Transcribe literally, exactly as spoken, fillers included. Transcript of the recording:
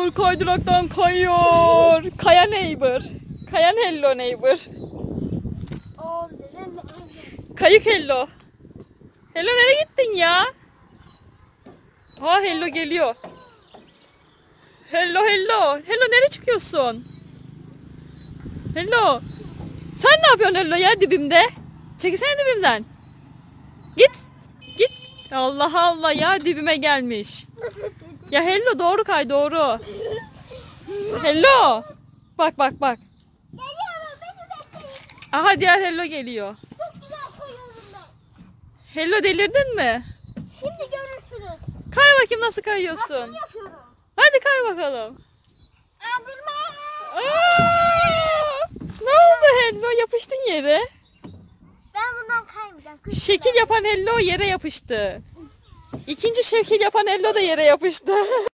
kayıyor, kaydıraktan kayıyor. Kaya neighbor. Kayan hello neighbor. Kayık hello. Hello nereye gittin ya? Ha hello geliyor. Hello hello. Hello nereye çıkıyorsun? Hello. Sen ne yapıyorsun hello ya dibimde? Çekilsene dibimden. Git. Git. Allah Allah ya dibime gelmiş. Ya hello doğru kay doğru. Hello. Bak bak bak. Geliyorum, beni bekleyin. Aha diğer hello geliyor. Çok güzel koyuyorum ben. Hello delirdin mi? Şimdi görürsünüz. Kay bakayım nasıl kayıyorsun. Nasıl yapıyorum? Hadi kay bakalım. Aldırma. Aa! Ne oldu hello? Yapıştın yere. Ben bundan kaymayacağım. Kız Şekil yapan hello yere yapıştı. İkinci şekil yapan hello da yere yapıştı.